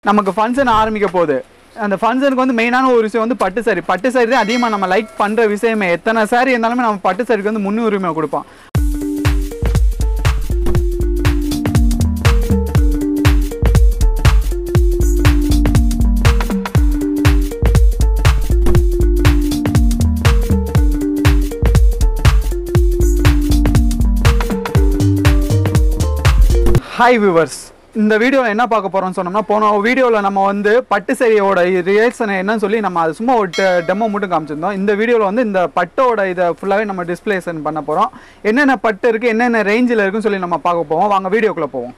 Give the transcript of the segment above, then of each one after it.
நமக்கு ஃபங்க்ஷன் ஆரம்பிக்க போகுது. அந்த ஃபங்க்ஷனுக்கு வந்து மெயினான ஒரு விஷயம் வந்து பட்டு சாரி. பட்டு சாரி தான் அதிகமாக நம்ம லைக் பண்ணுற விஷயமே. எத்தனை சாரி இருந்தாலுமே நம்ம பட்டு சாரிக்கு வந்து முன்னுரிமை கொடுப்போம். ஹாய் வியூவர்ஸ், இந்த வீடியோவில் என்ன பார்க்க போகிறோம்னு சொன்னோம்னா, போன வீடியோவில் நம்ம வந்து பட்டு சாரியோட ரியாக்ஷன் என்னன்னு சொல்லி நம்ம அது சும்மா ஒரு டெமோ மட்டும் காமிச்சிருந்தோம். இந்த வீடியோவில் வந்து இந்த பட்டோட இதை ஃபுல்லாகவே நம்ம டிஸ்பிளேஷன் பண்ண போகிறோம். என்னென்ன பட்டு இருக்குது, என்னென்ன ரேஞ்சில் இருக்குன்னு சொல்லி நம்ம பார்க்க போவோம். வாங்க வீடியோக்குள்ளே போவோம்.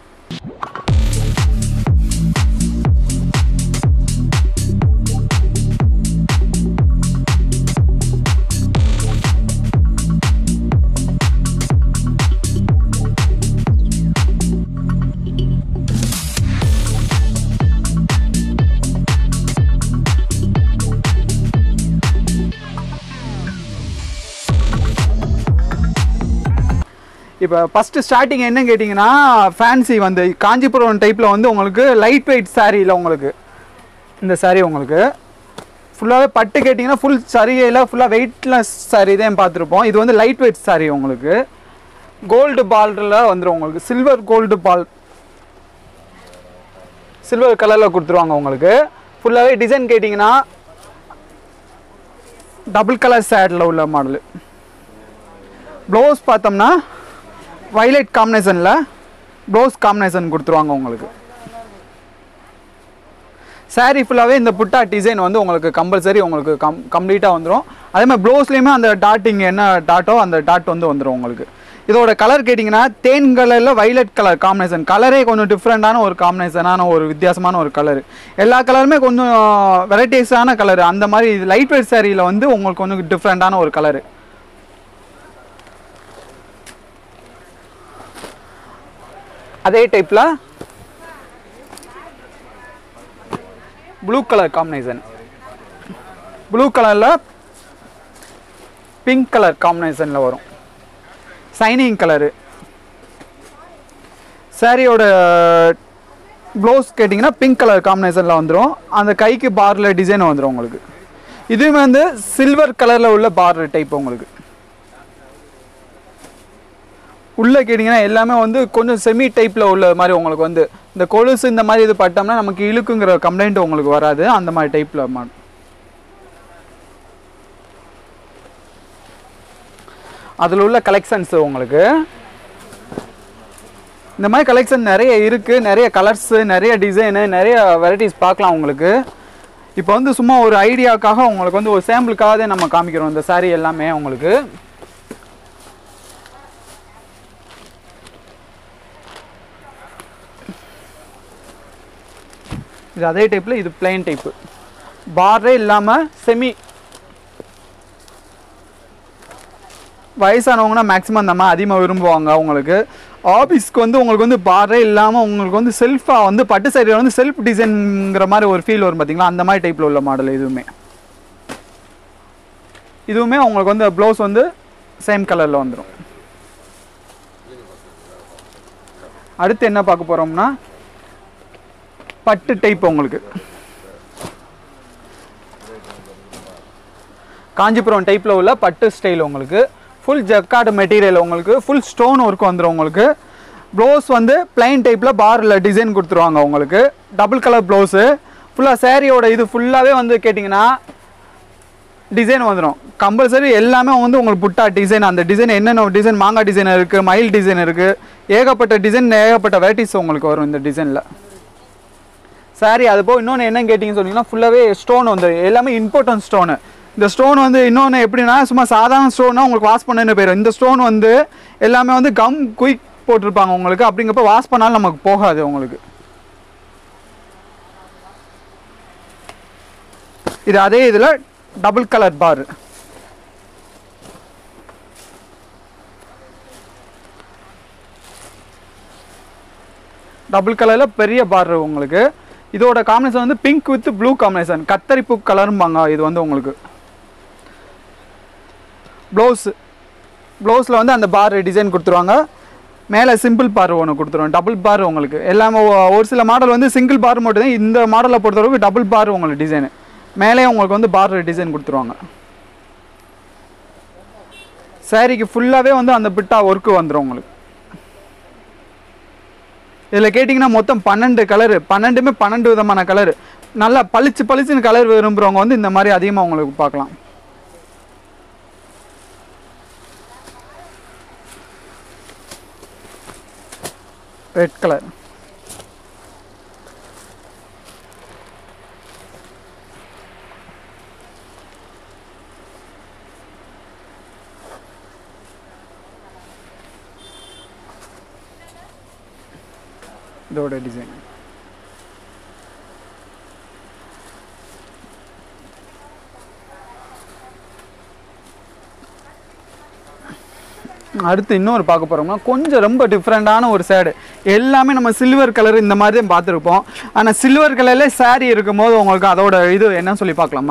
இப்போ ஃபஸ்ட்டு ஸ்டார்டிங் என்ன கேட்டிங்கன்னா, ஃபேன்சி வந்து காஞ்சிபுரம் டைப்பில் வந்து உங்களுக்கு லைட் வெயிட் சாரியில் உங்களுக்கு இந்த சாரீ உங்களுக்கு ஃபுல்லாகவே பட்டு கேட்டிங்கன்னா ஃபுல் சரியில் ஃபுல்லாக வெயிட்லெஸ் சாரீ தான் பார்த்துருப்போம். இது வந்து லைட் வெயிட் சாரீ உங்களுக்கு கோல்டு பால்டில் வந்துடும். உங்களுக்கு சில்வர் கோல்டு பால் சில்வர் கலரில் கொடுத்துருவாங்க. உங்களுக்கு ஃபுல்லாகவே டிசைன் கேட்டிங்கன்னா டபுள் கலர் சேடில் உள்ள மாடலு. ப்ளவுஸ் பார்த்தோம்னா வைலட் காம்பினேஷனில் ப்ளவுஸ் காம்பினேஷன் கொடுத்துருவாங்க. உங்களுக்கு சாரீ ஃபுல்லாகவே இந்த புட்டா டிசைன் வந்து உங்களுக்கு கம்பல்சரி உங்களுக்கு கம்ப்ளீட்டாக வந்துடும். அதேமாதிரி ப்ளவுஸ்லேயுமே அந்த டாட்டிங் என்ன டாட்டோ அந்த டாட் வந்து வந்துடும். உங்களுக்கு இதோட கலர் கேட்டிங்கன்னா தேன் கலரில் வைலட் கலர் காம்பினேஷன். கலரே கொஞ்சம் டிஃப்ரெண்ட்டான ஒரு காம்பினேஷனான ஒரு வித்தியாசமான ஒரு கலரு. எல்லா கலருமே கொஞ்சம் வெரைட்டிஸான கலரு. அந்த மாதிரி இது லைட் வெயிட் சாரியில் வந்து உங்களுக்கு கொஞ்சம் டிஃப்ரெண்ட்டான ஒரு கலரு. அதே டைப்பில் ப்ளூ கலர் காம்பினேஷன், ப்ளூ கலரில் பிங்க் கலர் காம்பினேஷனில் வரும். Shining colour. சாரியோட ப்ளவுஸ் கேட்டிங்கன்னா பிங்க் கலர் காம்பினேஷனில் வந்துடும். அந்த கைக்கு பார்டர் டிசைன் வந்துடும். உங்களுக்கு இதுவுமே வந்து சில்வர் கலரில் உள்ள பார்டர் டைப். உங்களுக்கு உள்ளே கேட்டிங்கன்னா எல்லாமே வந்து கொஞ்சம் செமி டைப்பில் உள்ள மாதிரி உங்களுக்கு வந்து இந்த கொலுசு இந்த மாதிரி இது பட்டோம்னா நமக்கு இழுக்குங்கிற கம்ப்ளைண்ட் உங்களுக்கு வராது. அந்த மாதிரி டைப்பில் அதில் உள்ள கலெக்ஷன்ஸு உங்களுக்கு இந்த மாதிரி கலெக்ஷன் நிறைய இருக்குது. நிறைய கலர்ஸு, நிறைய டிசைனு, நிறைய வெரைட்டிஸ் பார்க்கலாம். உங்களுக்கு இப்போ வந்து சும்மா ஒரு ஐடியாவுக்காக உங்களுக்கு வந்து ஒரு சாம்பிளுக்காக நம்ம காமிக்கிறோம் இந்த சாரீ எல்லாமே. உங்களுக்கு இது அதே டைப்பில் இது பிளைன் டைப்பு. பார்டரே இல்லாமல் செமி. வயசானவங்கன்னா மேக்ஸிமம் அந்த மாதிரி அதிகமாக விரும்புவாங்க. உங்களுக்கு ஆஃபீஸ்க்கு வந்து உங்களுக்கு வந்து பார்டரே இல்லாமல் உங்களுக்கு வந்து செல்ஃபாக வந்து பட்டு சாரியில் வந்து செல்ஃப் டிசைனுங்கிற மாதிரி ஒரு ஃபீல் வரும் பார்த்தீங்களா, அந்த மாதிரி டைப்பில் உள்ள மாடல். இதுவுமே உங்களுக்கு வந்து ப்ளவுஸ் வந்து சேம் கலரில் வந்துடும். அடுத்து என்ன பார்க்க போகிறோம்னா பட்டு டைப். உங்களுக்கு காஞ்சிபுரம் டைப்பில் உள்ள பட்டு ஸ்டைல். உங்களுக்கு ஃபுல் ஜக்கார்டு மெட்டீரியல். உங்களுக்கு ஃபுல் ஸ்டோன் ஒர்க் வந்துடும். உங்களுக்கு ப்ளவுஸ் வந்து பிளைன் டைப்பில் பாரில் டிசைன் கொடுத்துருவாங்க. உங்களுக்கு டபுள் கலர் ப்ளவுஸு. ஃபுல்லாக சாரியோட இது ஃபுல்லாகவே வந்து கேட்டிங்கன்னா டிசைன் வந்துடும். கம்பல்சரி எல்லாமே வந்து உங்களுக்கு புட்டா டிசைன். அந்த டிசைன் என்னென்ன டிசைன், மாங்காய் டிசைன் இருக்குது, மயில் டிசைன் இருக்குது, ஏகப்பட்ட டிசைன், ஏகப்பட்ட வெரைட்டிஸ் உங்களுக்கு வரும் இந்த டிசைனில் சாரி. அதுபோல் இன்னொன்று என்னன்னு கேட்டிங்கன்னு சொன்னீங்கன்னா ஃபுல்லாகவே ஸ்டோன் வந்து எல்லாமே இம்பார்ட்டன்ட் ஸ்டோனு. இந்த ஸ்டோன் வந்து இன்னொன்று எப்படின்னா சும்மா சாதாரண ஸ்டோன்னா உங்களுக்கு வாஷ் பண்ணு போயிடும். இந்த ஸ்டோன் வந்து எல்லாமே வந்து கம் குயிக் போட்டிருப்பாங்க உங்களுக்கு. அப்படிங்கிறப்ப வாஷ் பண்ணாலும் நமக்கு போகாது. உங்களுக்கு இது அதே இதில் டபுள் கலர் பார். டபுள் கலரில் பெரிய பார் உங்களுக்கு. இதோட காம்பினேஷன் வந்து பிங்க் வித் ப்ளூ காம்பினேஷன். கத்தரிப்பூ கலரும்பாங்க இது வந்து உங்களுக்கு. ப்ளவுஸில் வந்து அந்த பார் டிசைன் கொடுத்துருவாங்க. மேலே சிம்பிள் பார் ஒன்று கொடுத்துருவோம், டபுள் பார் உங்களுக்கு. எல்லாமே ஒரு சில மாடல் வந்து சிங்கிள் பார் மட்டும் தான், இந்த மாடலை பொறுத்தளவுக்கு டபுள் பார் உங்களுக்கு டிசைனு. மேலே உங்களுக்கு வந்து பார் டிசைன் கொடுத்துருவாங்க. சாரீக்கு ஃபுல்லாகவே வந்து அந்த பிட்டா ஒர்க்கு வந்துடும் உங்களுக்கு. இதில் கேட்டிங்கன்னா மொத்தம் 12 கலரு, 12மே 12 விதமான கலரு. நல்லா பளிச்சுன்னு கலர் விரும்புகிறவங்க வந்து இந்த மாதிரி அதிகமாக உங்களுக்கு பார்க்கலாம். ரெட் கலர், இதோட டிசைன். அடுத்து இன்னொரு பார்க்க போகிறோம்னா கொஞ்சம் ரொம்ப டிஃப்ரெண்ட்டான ஒரு சேடு. எல்லாமே நம்ம சில்வர் கலர் இந்த மாதிரி தான் பார்த்துருப்போம். ஆனால் சில்வர் கலரில் சாரீ இருக்கும்போது உங்களுக்கு அதோட இது என்ன சொல்லி பார்க்கலாமா?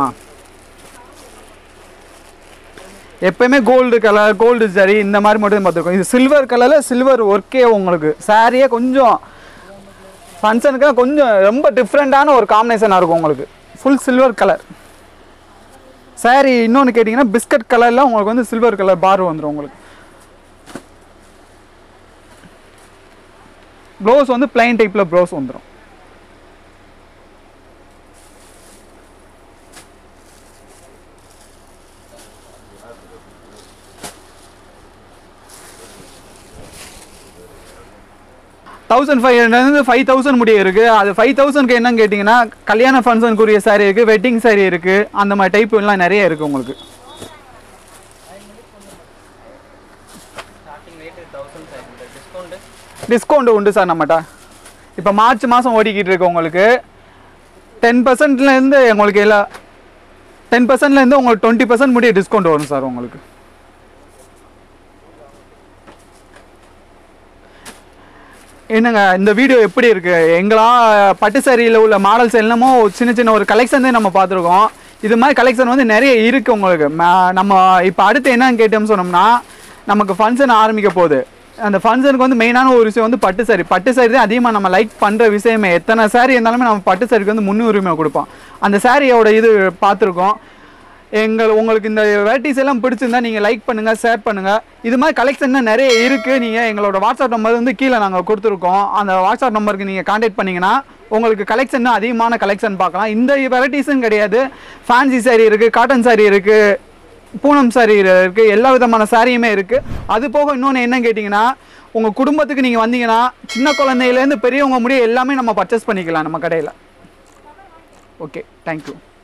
எப்பயுமே கோல்டு கலர், கோல்டு சாரீ இந்த மாதிரி மட்டும் பார்த்துருக்கோம். இது சில்வர் கலரில் சில்வர் ஒர்க்கே உங்களுக்கு சாரியே கொஞ்சம் ஃபங்க்ஷனுக்காக கொஞ்சம் ரொம்ப டிஃப்ரெண்ட்டான ஒரு காம்பினேஷனாக இருக்கும் உங்களுக்கு. Full silver colour sari. இன்னொன்று கேட்டிங்கன்னா பிஸ்கட் கலரில் உங்களுக்கு வந்து சில்வர் கலர் பார் வந்துடும் உங்களுக்கு. ப்ளவுஸ் வந்து பிளைன் டைப்பில் ப்ளவுஸ் வந்துடும். $1500 $5000 முடிய இருக்குது. அது 5000க்கு என்னன்னு கேட்டிங்கன்னா கல்யாண ஃபங்க்ஷனுக்குரிய சாரீ இருக்குது, வெட்டிங் சாரீ இருக்குது, அந்த மாதிரி டைப் எல்லாம் நிறைய இருக்குது உங்களுக்கு. டிஸ்கவுண்ட் உண்டு சார் நம்மகிட்ட. இப்போ மார்ச் மாதம் ஓடிக்கிட்டு இருக்கு உங்களுக்கு. 10%லேருந்து உங்களுக்கு எல்லா 10%லேருந்து உங்களுக்கு 20% முடிய டிஸ்கவுண்ட் வரும் சார் உங்களுக்கு. என்னங்க இந்த வீடியோ எப்படி இருக்குது? எங்களாம் பட்டு சாரியில் உள்ள மாடல்ஸ் என்னமோ சின்ன ஒரு கலெக்ஷன் தான் நம்ம பார்த்துருக்கோம். இது மாதிரி கலெக்ஷன் வந்து நிறைய இருக்குது உங்களுக்கு. நம்ம இப்போ அடுத்து என்னன்னு கேட்டோம்னு சொன்னோம்னா, நமக்கு ஃபங்க்ஷன் ஆரம்பிக்க போகுது. அந்த ஃபங்க்ஷனுக்கு வந்து மெயினான ஒரு விஷயம் வந்து பட்டு சாரி. பட்டு சாரி தான் அதிகமாக நம்ம லைக் பண்ணுற விஷயமே. எத்தனை சாரி இருந்தாலுமே நம்ம பட்டு சாரிக்கு வந்து முன்னுரிமை கொடுப்போம். அந்த சாரியோட இது பார்த்துருக்கோம். உங்களுக்கு இந்த வெரைட்டிஸ் எல்லாம் பிடிச்சிருந்தா நீங்கள் லைக் பண்ணுங்கள், ஷேர் பண்ணுங்கள். இது மாதிரி கலெக்ஷன் நிறைய இருக்குது. நீங்கள் எங்களோட வாட்ஸ்அப் நம்பர் வந்து கீழே நாங்கள் கொடுத்துருக்கோம். அந்த வாட்ஸ்அப் நம்பருக்கு நீங்கள் கான்டாக்ட் பண்ணிங்கன்னா உங்களுக்கு கலெக்ஷன் அதிகமான கலெக்ஷன் பார்க்கலாம். இந்த வெரைட்டிஸும் கிடையாது, ஃபேன்சி சாரி இருக்குது, காட்டன் சாரி இருக்குது, பூனம் சாரி இருக்குது, எல்லா விதமான சாரியுமே இருக்குது. அது போக இன்னொன்று என்ன கேட்டிங்கன்னா, உங்கள் குடும்பத்துக்கு நீங்கள் வந்தீங்கன்னா சின்ன குழந்தையிலேருந்து பெரியவங்க முடிய எல்லாமே நம்ம பர்ச்சேஸ் பண்ணிக்கலாம் நம்ம கடையில். Okay, thank you.